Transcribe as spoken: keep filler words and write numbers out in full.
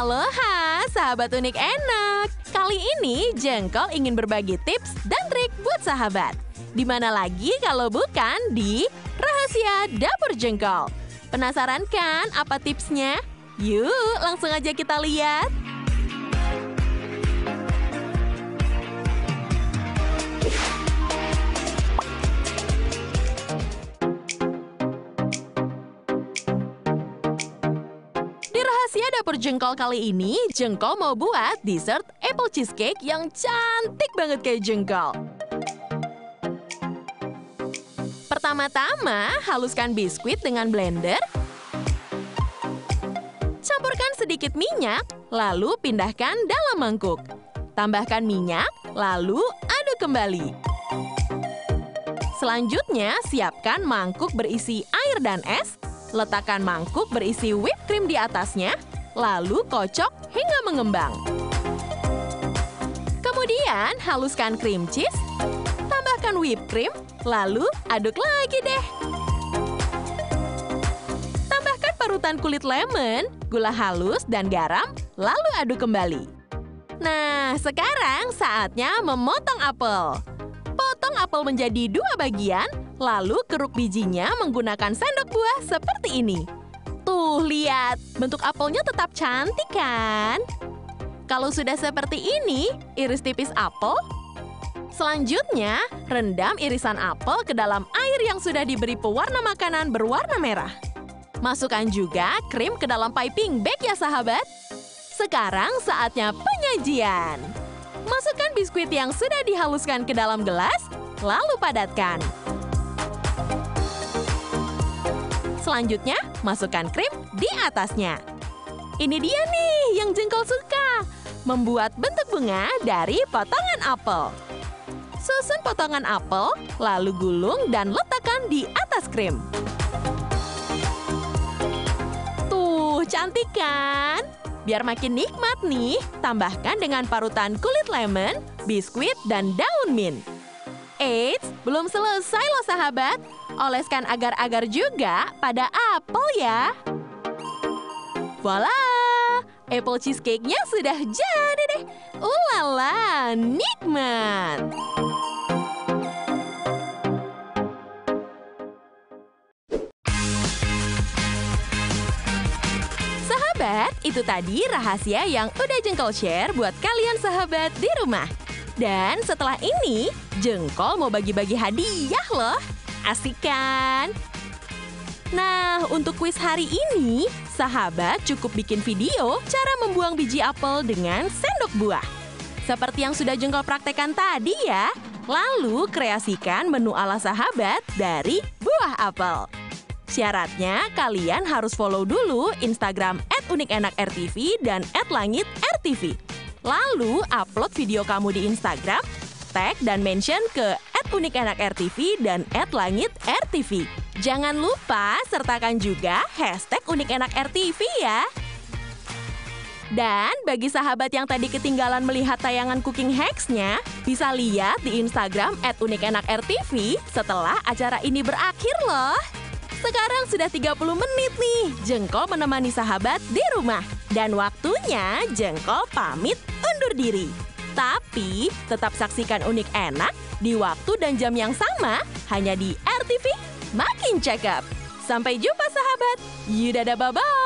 Aloha, sahabat unik enak. Kali ini Jengkol ingin berbagi tips dan trik buat sahabat. Di mana lagi kalau bukan di Rahasia Dapur Jengkol. Penasaran kan apa tipsnya? Yuk, langsung aja kita lihat. Rahasia Dapur Jengkol kali ini, Jengkol mau buat dessert apple cheesecake yang cantik banget kayak jengkol. Pertama-tama, haluskan biskuit dengan blender. Campurkan sedikit minyak, lalu pindahkan dalam mangkuk. Tambahkan minyak, lalu aduk kembali. Selanjutnya, siapkan mangkuk berisi air dan es. Letakkan mangkuk berisi whipped cream di atasnya, lalu kocok hingga mengembang. Kemudian, haluskan cream cheese, tambahkan whipped cream, lalu aduk lagi deh. Tambahkan parutan kulit lemon, gula halus, dan garam, lalu aduk kembali. Nah, sekarang saatnya memotong apel. Potong apel menjadi dua bagian, lalu keruk bijinya menggunakan sendok buah seperti ini. Tuh, lihat, bentuk apelnya tetap cantik kan? Kalau sudah seperti ini, iris tipis apel. Selanjutnya, rendam irisan apel ke dalam air yang sudah diberi pewarna makanan berwarna merah. Masukkan juga krim ke dalam piping bag ya sahabat. Sekarang saatnya penyajian. Masukkan biskuit yang sudah dihaluskan ke dalam gelas, lalu padatkan. Selanjutnya, masukkan krim di atasnya. Ini dia nih yang Jengkol suka. Membuat bentuk bunga dari potongan apel. Susun potongan apel, lalu gulung dan letakkan di atas krim. Tuh, cantik kan? Biar makin nikmat nih, tambahkan dengan parutan kulit lemon, biskuit, dan daun mint. Eits, belum selesai loh sahabat. Oleskan agar-agar juga pada apel ya. Voila! Apple cheesecake-nya sudah jadi deh. Ulala, nikmat! Sahabat, itu tadi rahasia yang udah Jengkol share buat kalian sahabat di rumah. Dan setelah ini, Jengkol mau bagi-bagi hadiah loh. Asik kan? Nah, untuk kuis hari ini, sahabat cukup bikin video cara membuang biji apel dengan sendok buah. Seperti yang sudah Jengkol praktekkan tadi ya. Lalu kreasikan menu ala sahabat dari buah apel. Syaratnya, kalian harus follow dulu Instagram et unikenakRTV dan et langitRTV. Lalu, upload video kamu di Instagram, tag dan mention ke et unikenakRTV dan et langitRTV. Jangan lupa sertakan juga hashtag unikenakRTV ya. Dan bagi sahabat yang tadi ketinggalan melihat tayangan cooking hacks-nya, bisa lihat di Instagram et unikenakRTV setelah acara ini berakhir loh. Sekarang sudah tiga puluh menit nih, Jengkol menemani sahabat di rumah. Dan waktunya Jengkol pamit undur diri. Tapi tetap saksikan Unik Enak di waktu dan jam yang sama hanya di R T V Makin Cakep. Sampai jumpa sahabat. Yudadah, bye-bye.